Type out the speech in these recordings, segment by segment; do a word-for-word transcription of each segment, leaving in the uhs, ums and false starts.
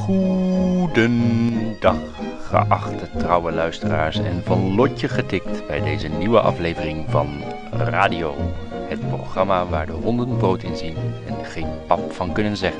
Goedendag, geachte trouwe luisteraars en van lotje getikt bij deze nieuwe aflevering van Radio. Het programma waar de honden brood in zien en geen pap van kunnen zeggen.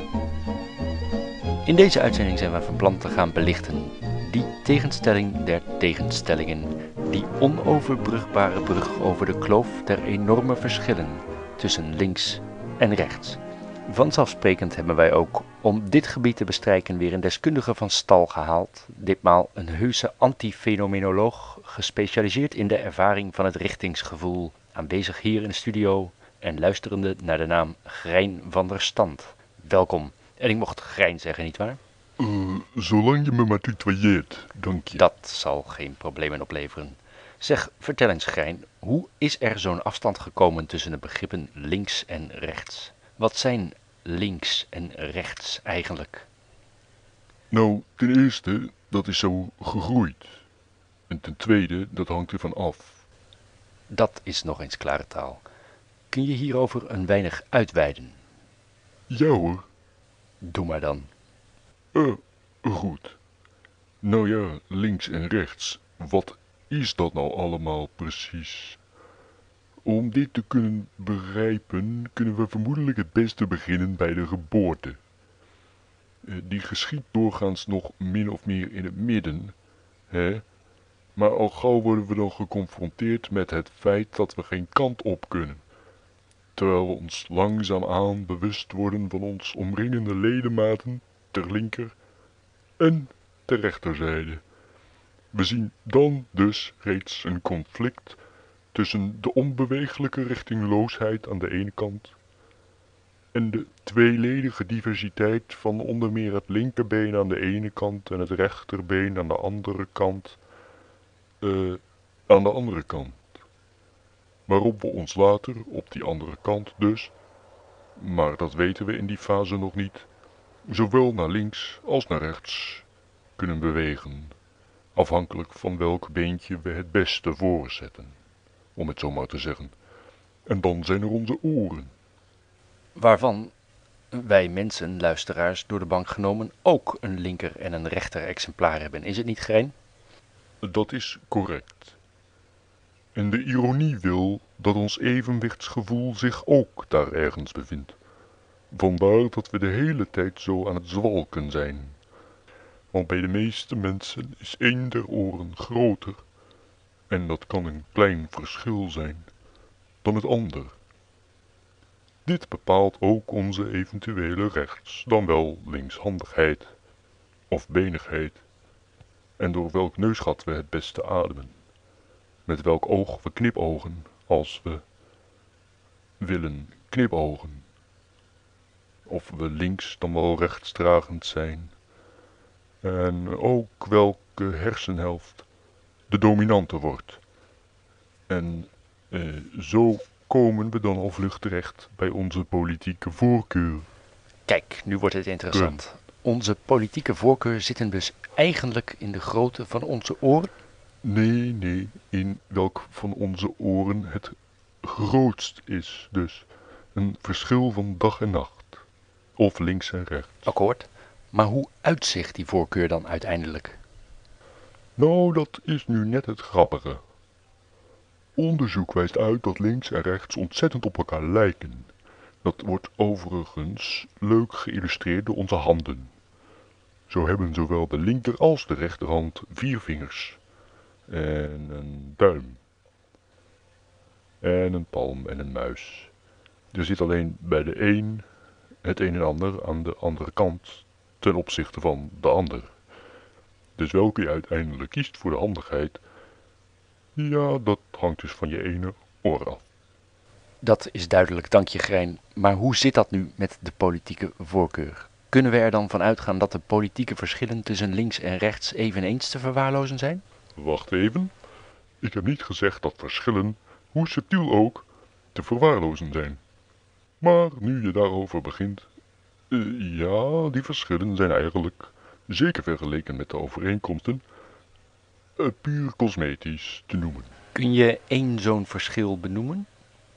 In deze uitzending zijn we van plan te gaan belichten die tegenstelling der tegenstellingen, die onoverbrugbare brug over de kloof der enorme verschillen tussen links en rechts. Vanzelfsprekend hebben wij ook om dit gebied te bestrijken weer een deskundige van stal gehaald, ditmaal een heuse antifenomenoloog, gespecialiseerd in de ervaring van het richtingsgevoel, aanwezig hier in de studio en luisterende naar de naam Grein van der Stand. Welkom. En ik mocht Grein zeggen, nietwaar? Uh, zolang je me maar tutoyeert, dank je. Dat zal geen problemen opleveren. Zeg, vertel eens Grein, hoe is er zo'n afstand gekomen tussen de begrippen links en rechts? Wat zijn links en rechts eigenlijk? Nou, ten eerste, dat is zo gegroeid. En ten tweede, dat hangt ervan af. Dat is nog eens klare taal. Kun je hierover een weinig uitweiden? Ja hoor. Doe maar dan. Eh, uh, goed. Nou ja, links en rechts. Wat is dat nou allemaal precies? Om dit te kunnen begrijpen, kunnen we vermoedelijk het beste beginnen bij de geboorte. Uh, die geschiet doorgaans nog min of meer in het midden, hè? Maar al gauw worden we dan geconfronteerd met het feit dat we geen kant op kunnen. Terwijl we ons langzaamaan bewust worden van ons omringende ledematen ter linker en ter rechterzijde. We zien dan dus reeds een conflict tussen de onbeweeglijke richtingloosheid aan de ene kant en de tweeledige diversiteit van onder meer het linkerbeen aan de ene kant en het rechterbeen aan de andere kant, uh, aan de andere kant. Waarop we ons later, op die andere kant dus, maar dat weten we in die fase nog niet, zowel naar links als naar rechts kunnen bewegen, afhankelijk van welk beentje we het beste voorzetten, om het zo maar te zeggen. En dan zijn er onze oren. Waarvan wij mensen, luisteraars, door de bank genomen ook een linker en een rechter exemplaar hebben. Is het niet, Grein? Dat is correct. En de ironie wil dat ons evenwichtsgevoel zich ook daar ergens bevindt. Vandaar dat we de hele tijd zo aan het zwalken zijn. Want bij de meeste mensen is één der oren groter, en dat kan een klein verschil zijn, dan het ander. Dit bepaalt ook onze eventuele rechts, dan wel linkshandigheid of benigheid, en door welk neusgat we het beste ademen. Met welk oog we knipogen als we willen knipogen. Of we links dan wel rechtsdragend zijn. En ook welke hersenhelft de dominante wordt. En eh, zo komen we dan al vlug terecht bij onze politieke voorkeur. Kijk, nu wordt het interessant. Onze politieke voorkeur zit dus eigenlijk in de grootte van onze oren? Nee, nee, in welk van onze oren het grootst is dus. Een verschil van dag en nacht. Of links en rechts. Akkoord. Maar hoe uitzicht die voorkeur dan uiteindelijk? Nou, dat is nu net het grappige. Onderzoek wijst uit dat links en rechts ontzettend op elkaar lijken. Dat wordt overigens leuk geïllustreerd door onze handen. Zo hebben zowel de linker als de rechterhand vier vingers. En een duim. En een palm en een muis. Er zit alleen bij de een het een en ander aan de andere kant ten opzichte van de ander. Dus welke je uiteindelijk kiest voor de handigheid, ja, dat hangt dus van je ene oor af. Dat is duidelijk, dank je Grein. Maar hoe zit dat nu met de politieke voorkeur? Kunnen we er dan van uitgaan dat de politieke verschillen tussen links en rechts eveneens te verwaarlozen zijn? Wacht even. Ik heb niet gezegd dat verschillen, hoe subtiel ook, te verwaarlozen zijn. Maar nu je daarover begint, uh, ja, die verschillen zijn eigenlijk, zeker vergeleken met de overeenkomsten, uh, puur cosmetisch te noemen. Kun je één zo'n verschil benoemen?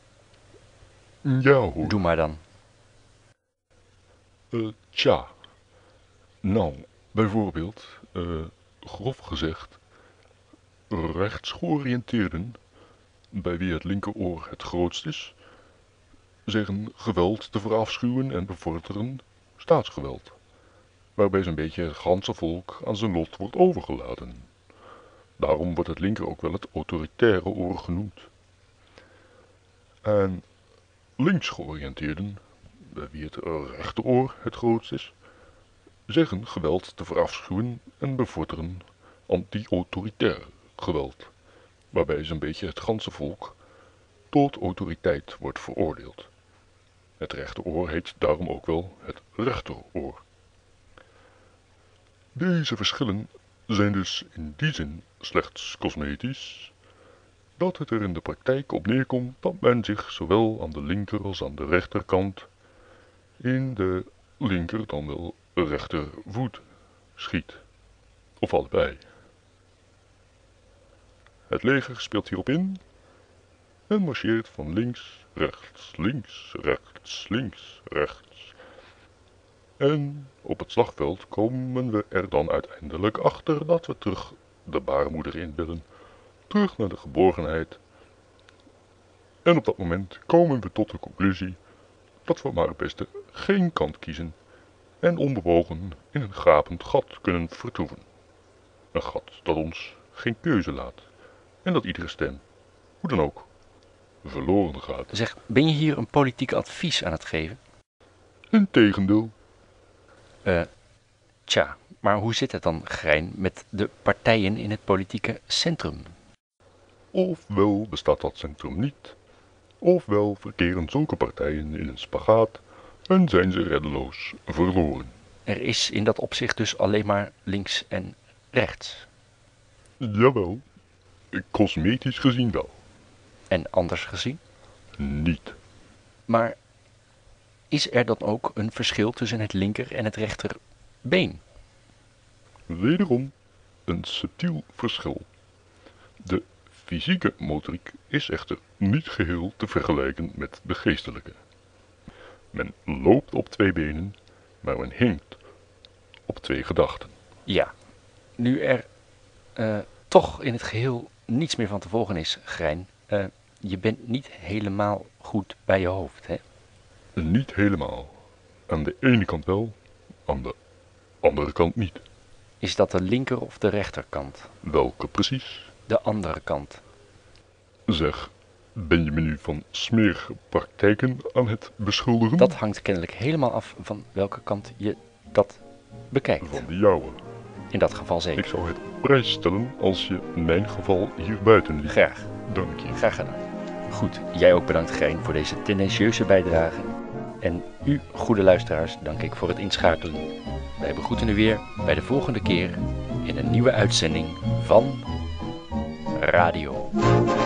Ja hoor. Doe maar dan. Uh, tja. Nou, Bijvoorbeeld, uh, grof gezegd, rechtsgeoriënteerden, bij wie het linkeroor het grootst is, zeggen geweld te verafschuwen en bevorderen staatsgeweld, waarbij zo'n beetje het ganse volk aan zijn lot wordt overgelaten. Daarom wordt het linker ook wel het autoritaire oor genoemd. En links georiënteerden, bij wie het rechteroor het grootst is, zeggen geweld te verafschuwen en bevorderen anti-autoritair geweld, waarbij zo'n beetje het ganse volk tot autoriteit wordt veroordeeld. Het rechteroor heet daarom ook wel het rechteroor. Deze verschillen zijn dus in die zin slechts cosmetisch, dat het er in de praktijk op neerkomt dat men zich zowel aan de linker als aan de rechterkant in de linker dan wel rechtervoet schiet, of allebei. Het leger speelt hierop in en marcheert van links, rechts, links, rechts, links, rechts. En op het slagveld komen we er dan uiteindelijk achter dat we terug de baarmoeder in willen, terug naar de geborgenheid. En op dat moment komen we tot de conclusie dat we maar het beste geen kant kiezen en onbewogen in een gapend gat kunnen vertoeven. Een gat dat ons geen keuze laat en dat iedere stem, hoe dan ook, verloren gaat. Zeg, ben je hier een politiek advies aan het geven? Integendeel. Uh, tja, maar hoe zit het dan, Grein, met de partijen in het politieke centrum? Ofwel bestaat dat centrum niet, ofwel verkeren zulke partijen in een spagaat en zijn ze reddeloos verloren. Er is in dat opzicht dus alleen maar links en rechts? Jawel, cosmetisch gezien wel. En anders gezien? Niet. Maar is er dan ook een verschil tussen het linker en het rechterbeen? Wederom een subtiel verschil. De fysieke motoriek is echter niet geheel te vergelijken met de geestelijke. Men loopt op twee benen, maar men hinkt op twee gedachten. Ja, nu er uh, toch in het geheel niets meer van te volgen is, Grein, uh, je bent niet helemaal goed bij je hoofd, hè? Niet helemaal. Aan de ene kant wel, aan de andere kant niet. Is dat de linker of de rechterkant? Welke precies? De andere kant. Zeg, ben je me nu van smerige praktijken aan het beschuldigen? Dat hangt kennelijk helemaal af van welke kant je dat bekijkt. Van de jouwe. In dat geval zeker. Ik zou het op prijs stellen als je in mijn geval hier buiten liet. Graag. Dank je. Graag gedaan. Goed, jij ook bedankt, Grein, voor deze tendentieuze bijdrage. En u, goede luisteraars, dank ik voor het inschakelen. Wij begroeten u weer bij de volgende keer in een nieuwe uitzending van Radio.